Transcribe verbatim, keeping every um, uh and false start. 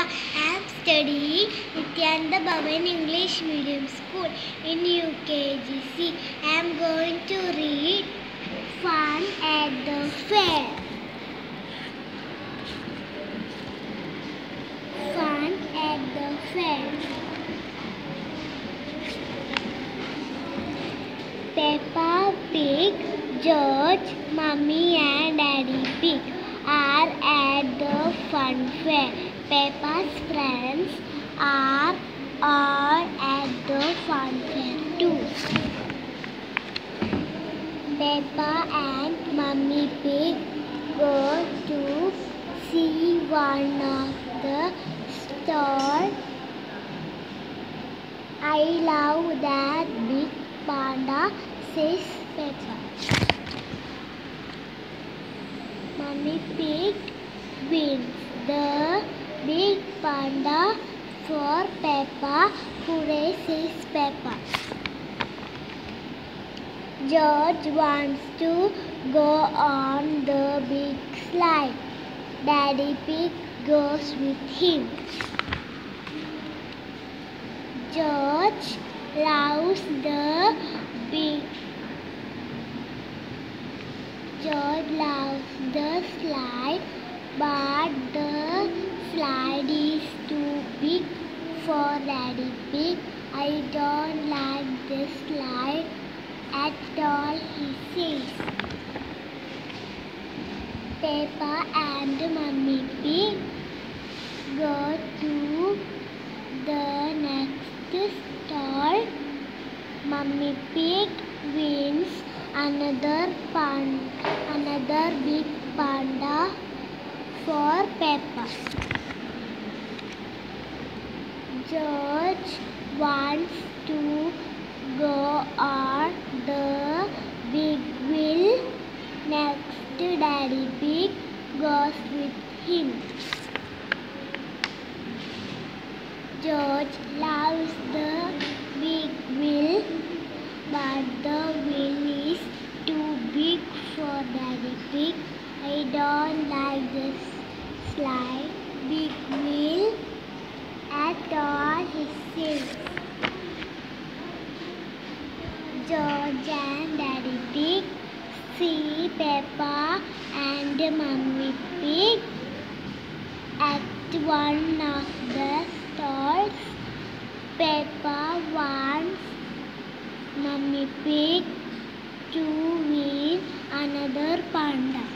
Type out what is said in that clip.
I am studying Nityananda Bhavan English Medium School in U K G C. I am going to read Fun at the Fair. Fun at the Fair. Peppa Pig, George, Mummy and Daddy Pig are at the fun fair. Peppa's friends are all at the fun fair too. Peppa and Mummy Pig go to see one of the stalls. I love that big panda, says Peppa. Mummy Pig wins the big panda for Peppa. Hooray, says Peppa. George wants to go on the big slide. Daddy Pig goes with him. George loves the big George loves the slide, but the slide is too big for Daddy Pig. I don't like this slide at all, he says. Peppa and Mummy Pig go to the next stall. Mummy Pig wins another pan, another big panda for Peppa. George wants to go on the big wheel. Next, Daddy Pig goes with him. George loves the big wheel, but the wheel is too big for Daddy Pig. I don't like this slide, big wheel at all, he says. George and Daddy Pig see Peppa and Mummy Pig at one of the stalls. Peppa wants Mummy Pig to win another panda.